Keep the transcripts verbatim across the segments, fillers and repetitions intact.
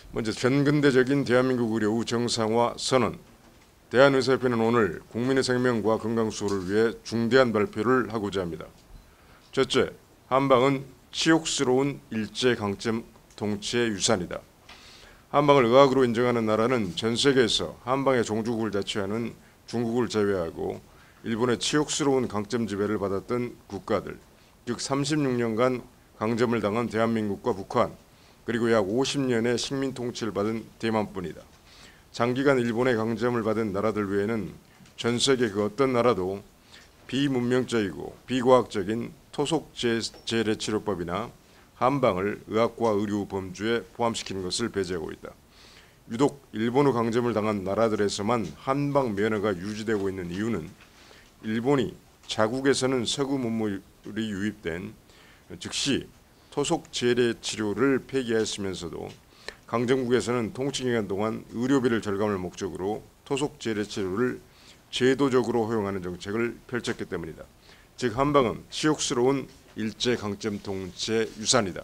먼저 전근대적인 대한민국 의료 정상화 선언. 대한의사협회는 오늘 국민의 생명과 건강 수호를 위해 중대한 발표를 하고자 합니다. 첫째, 한방은 치욕스러운 일제강점 통치의 유산이다. 한방을 의학으로 인정하는 나라는 전 세계에서 한방의 종주국을 자처하는 중국을 제외하고 일본의 치욕스러운 강점 지배를 받았던 국가들, 즉 삼십육 년간 강점을 당한 대한민국과 북한, 그리고 약 오십 년의 식민 통치를 받은 대만뿐이다. 장기간 일본의 강점을 받은 나라들 외에는 전 세계 그 어떤 나라도 비문명적이고 비과학적인 토속 재래치료법이나 한방을 의학과 의료 범주에 포함시키는 것을 배제하고 있다. 유독 일본의 강점을 당한 나라들에서만 한방 면허가 유지되고 있는 이유는 일본이 자국에서는 서구 문물이 유입된 즉시 토속 재래치료를 폐기하였으면서도 강점국에서는 통치기간 동안 의료비를 절감할 목적으로 토속 재래치료를 제도적으로 허용하는 정책을 펼쳤기 때문이다. 즉 한방은 치욕스러운 일제강점 통치의 유산이다.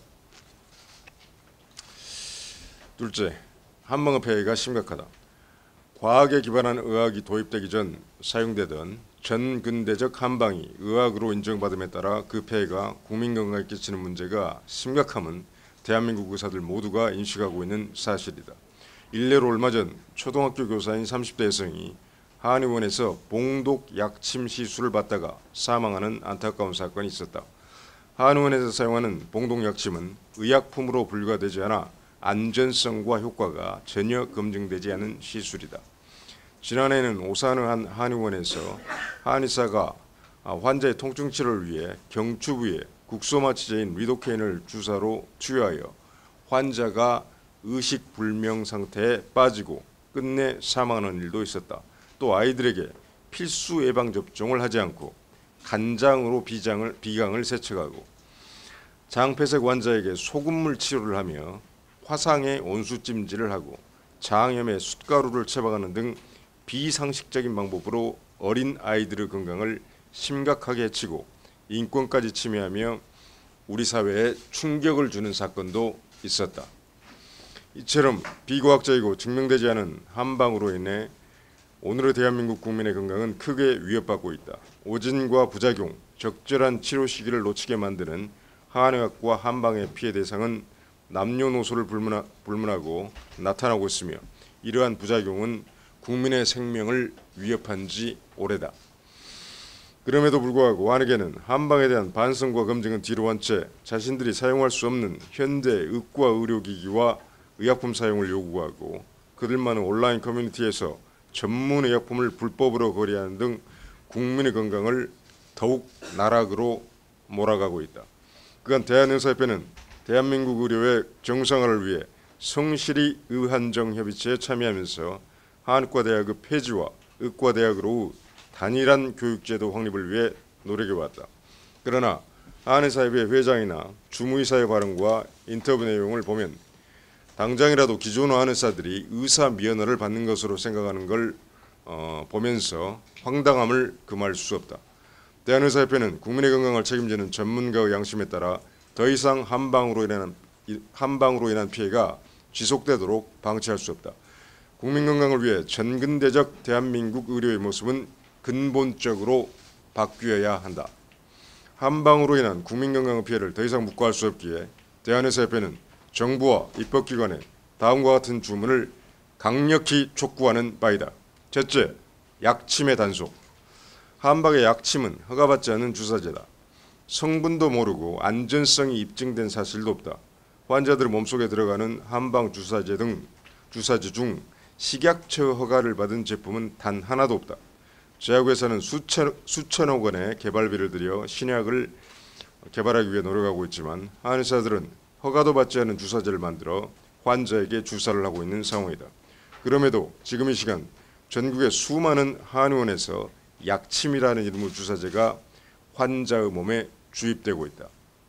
둘째, 한방의 폐해가 심각하다. 과학에 기반한 의학이 도입되기 전 사용되던 전근대적 한방이 의학으로 인정받음에 따라 그 폐해가 국민 건강에 끼치는 문제가 심각함은 대한민국 의사들 모두가 인식하고 있는 사실이다. 일례로 얼마 전 초등학교 교사인 삼십 대 여성이 한의원에서 봉독 약침 시술을 받다가 사망하는 안타까운 사건이 있었다. 한의원에서 사용하는 봉독 약침은 의약품으로 분류가 되지 않아 안전성과 효과가 전혀 검증되지 않은 시술이다. 지난해에는 오산의 한 한의원에서 한의사가 환자의 통증 치료를 위해 경추 부위에 국소마취제인 리도케인을 주사로 투여하여 환자가 의식불명 상태에 빠지고 끝내 사망하는 일도 있었다. 또 아이들에게 필수 예방접종을 하지 않고 간장으로 비장을, 비강을 세척하고 장폐색 환자에게 소금물 치료를 하며 화상에 온수찜질을 하고 장염에 숯가루를 처방하는 등 비상식적인 방법으로 어린 아이들의 건강을 심각하게 해치고 인권까지 침해하며 우리 사회에 충격을 주는 사건도 있었다. 이처럼 비과학적이고 증명되지 않은 한방으로 인해 오늘의 대한민국 국민의 건강은 크게 위협받고 있다. 오진과 부작용, 적절한 치료 시기를 놓치게 만드는 한의학과 한방의 피해 대상은 남녀노소를 불문하, 불문하고 나타나고 있으며 이러한 부작용은 국민의 생명을 위협한 지 오래다. 그럼에도 불구하고 한의계는 한방에 대한 반성과 검증은 뒤로 한 채 자신들이 사용할 수 없는 현대 의과 의료기기와 의약품 사용을 요구하고 그들만의 온라인 커뮤니티에서 전문 의약품을 불법으로 거래하는 등 국민의 건강을 더욱 나락으로 몰아가고 있다. 그간 대한의사협회는 대한민국 의료의 정상화를 위해 성실히 의한정협의체에 참여하면서 한의과대학의 폐지와 의과대학으로 단일한 교육제도 확립을 위해 노력해왔다. 그러나 한의사협회 회장이나 주무의사의 발언과 인터뷰 내용을 보면 당장이라도 기존의 한의사들이 의사 면허를 받는 것으로 생각하는 걸 어, 보면서 황당함을 금할 수 없다. 대한의사협회는 국민의 건강을 책임지는 전문가의 양심에 따라 더 이상 한방으로 인한, 한방으로 인한 피해가 지속되도록 방치할 수 없다. 국민 건강을 위해 전근대적 대한민국 의료의 모습은 근본적으로 바뀌어야 한다. 한방으로 인한 국민 건강의 피해를 더 이상 묵과할 수 없기에 대한의사협회는 정부와 입법기관에 다음과 같은 주문을 강력히 촉구하는 바이다. 첫째, 약침의 단속. 한방의 약침은 허가받지 않은 주사제다. 성분도 모르고 안전성이 입증된 사실도 없다. 환자들 몸속에 들어가는 한방 주사제 등 주사제 중 식약처 허가를 받은 제품은 단 하나도 없다. 제약회사는 수천, 수천억 원의 개발비를 들여 신약을 개발하기 위해 노력하고 있지만 한의사들은 허가도 받지 않은 주사제를 만들어 환자에게 주사를 하고 있는 상황이다. 그럼에도 지금 이 시간 전국의 수많은 한의원에서 약침이라는 이름의 주사제가 환자의 몸에 주입되고 있다.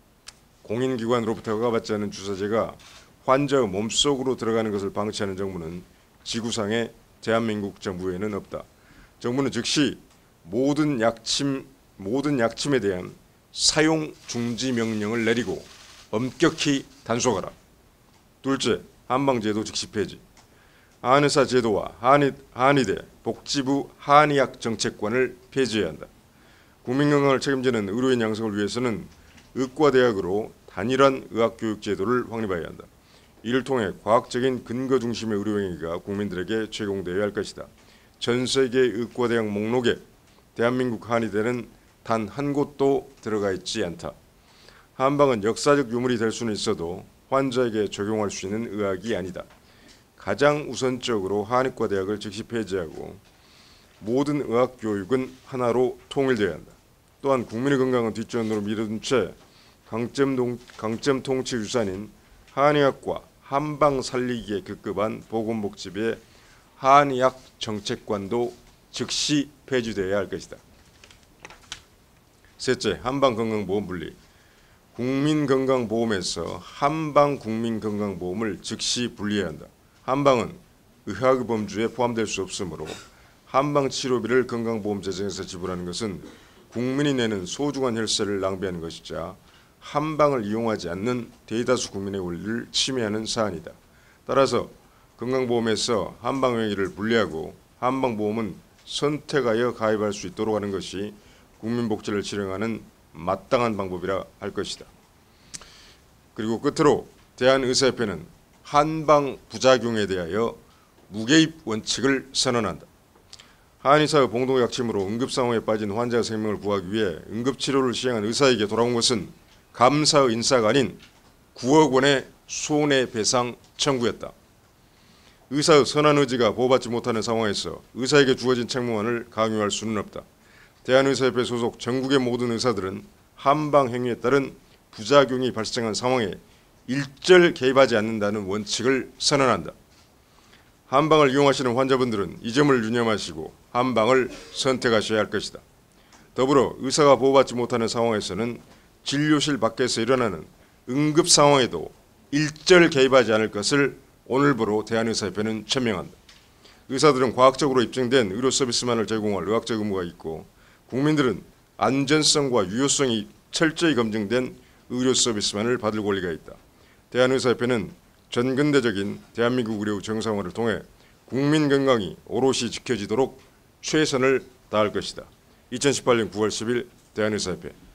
공인기관으로부터 허가받지 않은 주사제가 환자의 몸속으로 들어가는 것을 방치하는 정부는 지구상의 대한민국 정부에는 없다. 정부는 즉시 모든 약침, 모든 약침에 대한 사용 중지 명령을 내리고 엄격히 단속하라. 둘째, 한방제도 즉시 폐지, 한의사 제도와 한의, 한의대, 복지부 한의학 정책관을 폐지해야 한다. 국민건강을 책임지는 의료인 양성을 위해서는 의과대학으로 단일한 의학교육 제도를 확립해야 한다. 이를 통해 과학적인 근거 중심의 의료행위가 국민들에게 제공되어야 할 것이다. 전 세계 의과대학 목록에 대한민국 한의대는 단 한 곳도 들어가 있지 않다. 한방은 역사적 유물이 될 수는 있어도 환자에게 적용할 수 있는 의학이 아니다. 가장 우선적으로 한의과대학을 즉시 폐지하고 모든 의학교육은 하나로 통일되어야 한다. 또한 국민의 건강은 뒷전으로 밀어둔 채 강점, 강점 통치 유산인 한의학과 한방 살리기에 급급한 보건복지부의 한의학 정책관도 즉시 폐지되어야 할 것이다. 셋째, 한방건강보험 분리. 국민건강보험에서 한방국민건강보험을 즉시 분리해야 한다. 한방은 의학의 범주에 포함될 수 없으므로 한방치료비를 건강보험 재정에서 지불하는 것은 국민이 내는 소중한 혈세를 낭비하는 것이자 한방을 이용하지 않는 대다수 국민의 권리를 침해하는 사안이다. 따라서 건강보험에서 한방행위를 분리하고 한방보험은 선택하여 가입할 수 있도록 하는 것이 국민복지를 실행하는 마땅한 방법이라 할 것이다. 그리고 끝으로 대한의사협회는 한방 부작용에 대하여 무개입 원칙을 선언한다. 한의사의 봉동약침으로 응급상황에 빠진 환자의 생명을 구하기 위해 응급치료를 시행한 의사에게 돌아온 것은 감사의 인사가 아닌 구억 원의 손해배상 청구였다. 의사의 선한 의지가 보호받지 못하는 상황에서 의사에게 주어진 책무만을 강요할 수는 없다. 대한의사협회 소속 전국의 모든 의사들은 한방 행위에 따른 부작용이 발생한 상황에 일절 개입하지 않는다는 원칙을 선언한다. 한방을 이용하시는 환자분들은 이 점을 유념하시고 한방을 선택하셔야 할 것이다. 더불어 의사가 보호받지 못하는 상황에서는 진료실 밖에서 일어나는 응급 상황에도 일절 개입하지 않을 것을 오늘부로 대한의사협회는 천명한다. 의사들은 과학적으로 입증된 의료 서비스만을 제공할 의학적 의무가 있고 국민들은 안전성과 유효성이 철저히 검증된 의료 서비스만을 받을 권리가 있다. 대한의사협회는 전근대적인 대한민국 의료 정상화를 통해 국민 건강이 오롯이 지켜지도록 최선을 다할 것이다. 이천십팔 년 구월 십일 대한의사협회